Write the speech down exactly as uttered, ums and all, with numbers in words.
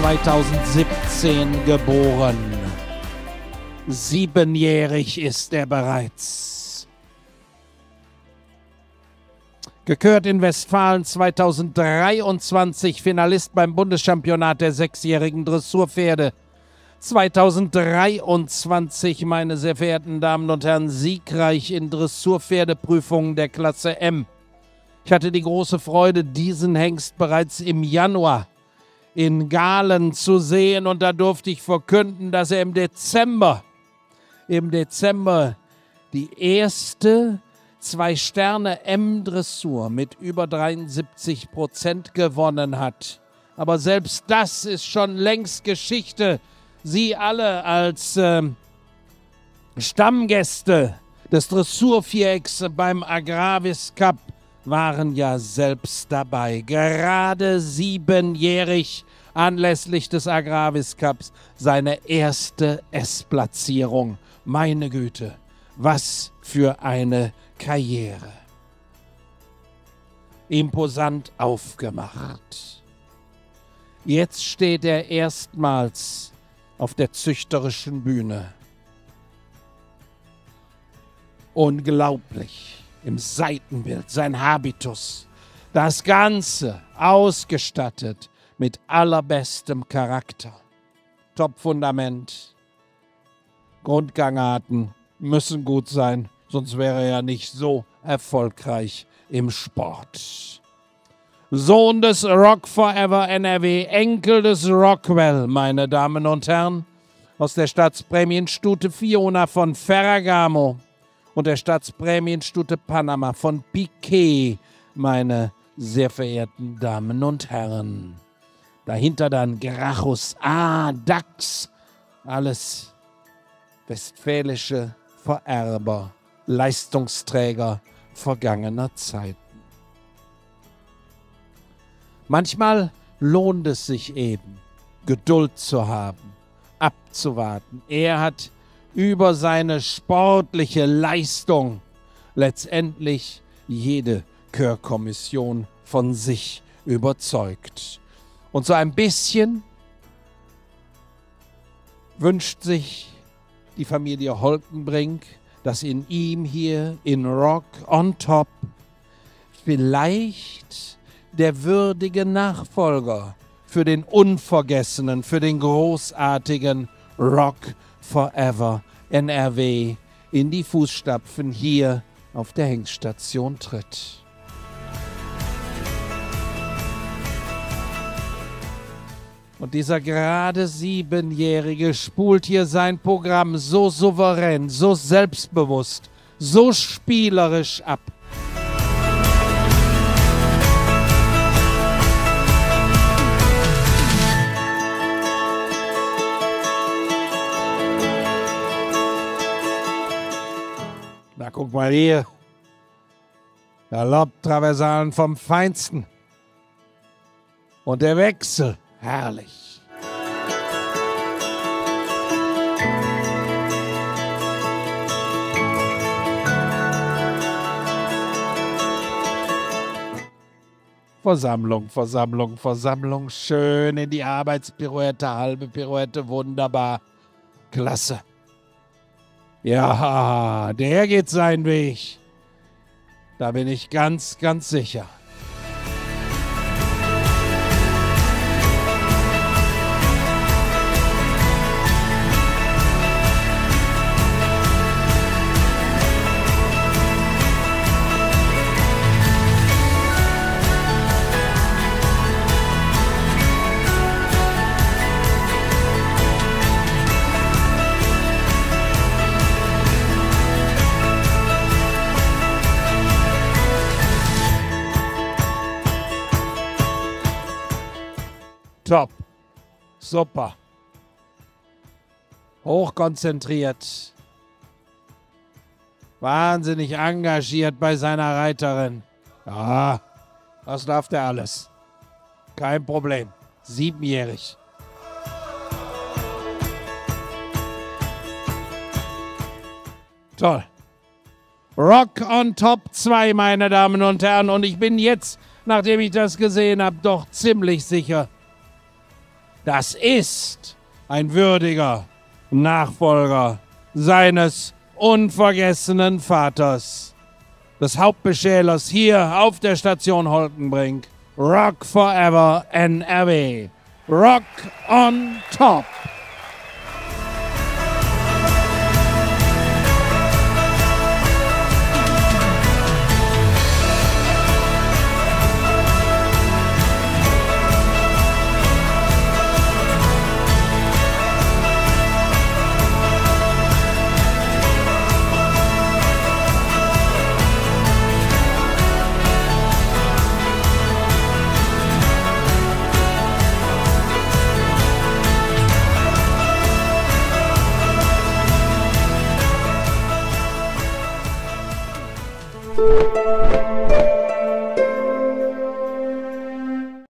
zweitausendsiebzehn geboren. Siebenjährig ist er bereits. Gekürt in Westfalen zweitausenddreiundzwanzig, Finalist beim Bundeschampionat der sechsjährigen Dressurpferde. zweitausenddreiundzwanzig, meine sehr verehrten Damen und Herren, siegreich in Dressurpferdeprüfungen der Klasse M. Ich hatte die große Freude, diesen Hengst bereits im Januar in Galen zu sehen, und da durfte ich verkünden, dass er im Dezember, im Dezember die erste Zwei-Sterne-M-Dressur mit über dreiundsiebzig Prozent gewonnen hat. Aber selbst das ist schon längst Geschichte. Sie alle als äh, Stammgäste des Dressurvierecks beim Agravis Cup waren ja selbst dabei. Gerade siebenjährig anlässlich des Agravis Cups seine erste S-Platzierung. Meine Güte, was für eine Karriere. Imposant aufgemacht. Jetzt steht er erstmals auf der züchterischen Bühne. Unglaublich. Im Seitenbild, sein Habitus. Das Ganze ausgestattet mit allerbestem Charakter. Top-Fundament. Grundgangarten müssen gut sein, sonst wäre er nicht so erfolgreich im Sport. Sohn des Rock Forever N R W, Enkel des Rockwell, meine Damen und Herren, aus der Staatsprämienstute Fiona von Ferragamo und der Staatsprämienstute Panama von Piquet, meine sehr verehrten Damen und Herren. Dahinter dann Grachus, A, Dachs, alles westfälische Vererber, Leistungsträger vergangener Zeiten. Manchmal lohnt es sich eben, Geduld zu haben, abzuwarten. Er hat über seine sportliche Leistung letztendlich jede Chörkommission von sich überzeugt. Und so ein bisschen wünscht sich die Familie Holkenbrink, dass in ihm hier in Rock on Top vielleicht der würdige Nachfolger für den unvergessenen, für den großartigen Rock Forever N R W in die Fußstapfen hier auf der Hengststation tritt. Und dieser gerade Siebenjährige spult hier sein Programm so souverän, so selbstbewusst, so spielerisch ab. Na, guck mal hier. Galopp-Traversalen vom Feinsten. Und der Wechsel. Herrlich. Versammlung, Versammlung, Versammlung. Schön in die Arbeitspirouette, halbe Pirouette, wunderbar. Klasse. Ja, der geht seinen Weg. Da bin ich ganz, ganz sicher. Top. Super. Hochkonzentriert. Wahnsinnig engagiert bei seiner Reiterin. Ja, das darf der alles. Kein Problem. Siebenjährig. Toll. Rock on Top zwei, meine Damen und Herren. Und ich bin jetzt, nachdem ich das gesehen habe, doch ziemlich sicher, Das ist ein würdiger Nachfolger seines unvergessenen Vaters, des Hauptbeschälers hier auf der Station Holkenbrink. Rock Forever N R W. Rock on top.